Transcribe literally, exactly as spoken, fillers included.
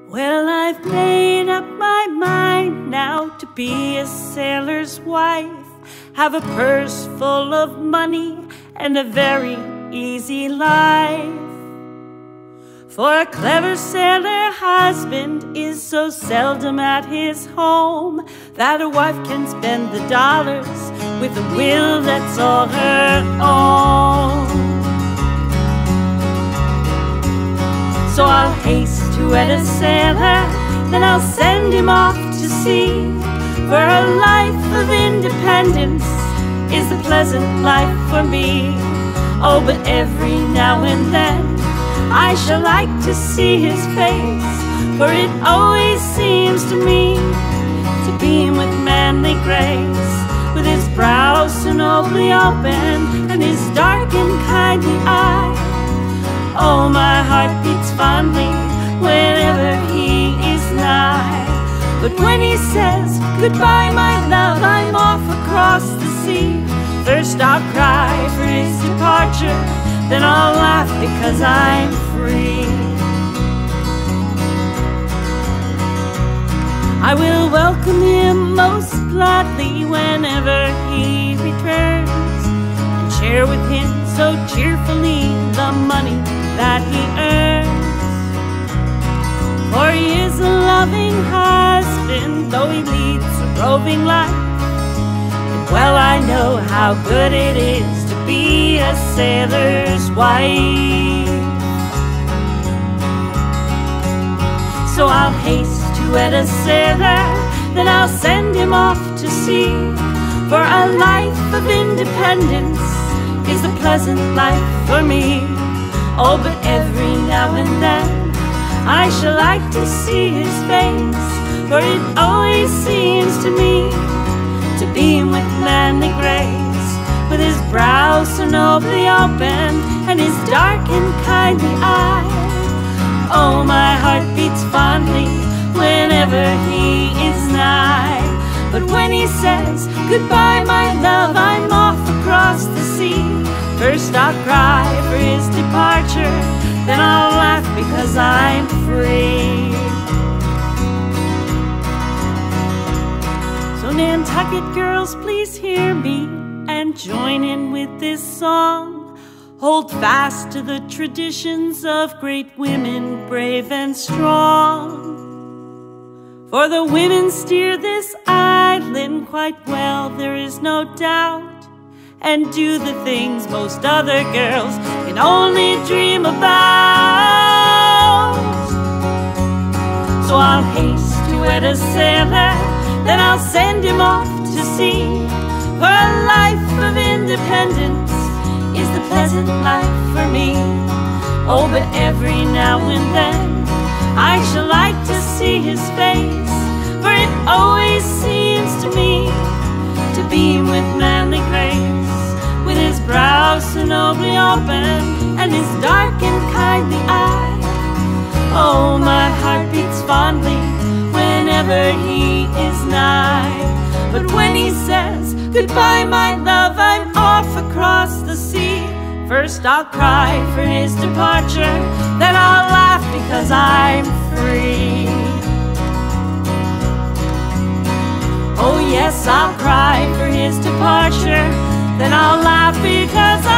Well, I've made up my mind now to be a sailor's wife, have a purse full of money and a very easy life. For a clever sailor husband is so seldom at his home that a wife can spend the dollars with a will that's all her own. So I'll haste to wed a sailor, then I'll send him off to sea. For a life of independence is a pleasant life for me. Oh, but every now and then I shall like to see his face, for it always seems to me to beam with manly grace, with his brow so nobly open and his dark and kindly eye. Oh, my heart beats fondly whenever he is nigh. But when he says, goodbye, my love, I'm off across the sea, first I'll cry for his departure, then I'll laugh because I'm free. I will welcome him most gladly whenever he returns, and share with him so cheerfully the money that he earns. For he is a loving husband, though he leads a roving life. And well I know how good it is to be a sailor's wife. So I'll haste to wed a sailor, then I'll send him off to sea. For a life of independence is a pleasant life for me. Oh, but every now and then I shall like to see his face, for it always seems to me to beam with manly grace, with his brow so nobly open and his dark and kindly eye. Oh, my heart beats fondly whenever he is nigh. But when he says, goodbye, my love, I'm off across the sea, first I'll cry for his departure, then I'll laugh because I'm free. So Nantucket girls, please hear me and join in with this song. Hold fast to the traditions of great women, brave and strong. For the women steer this island quite well, there is no doubt, and do the things most other girls can only dream about. So I'll haste to wed a sailor, then I'll send him off to sea. For a life of independence is the pleasant life for me. Oh, but every now and then I shall like to see his face, for it always seems to me to beam with manly grace, with his brow so nobly open and his dark and kindly eye. Oh, my heart beats fondly whenever he is nigh. But when he says, goodbye, my love, I'm off across the sea, first I'll cry for his departure, then I'll laugh because I'm free. Oh yes, I'll cry for his departure, then I'll laugh because I'm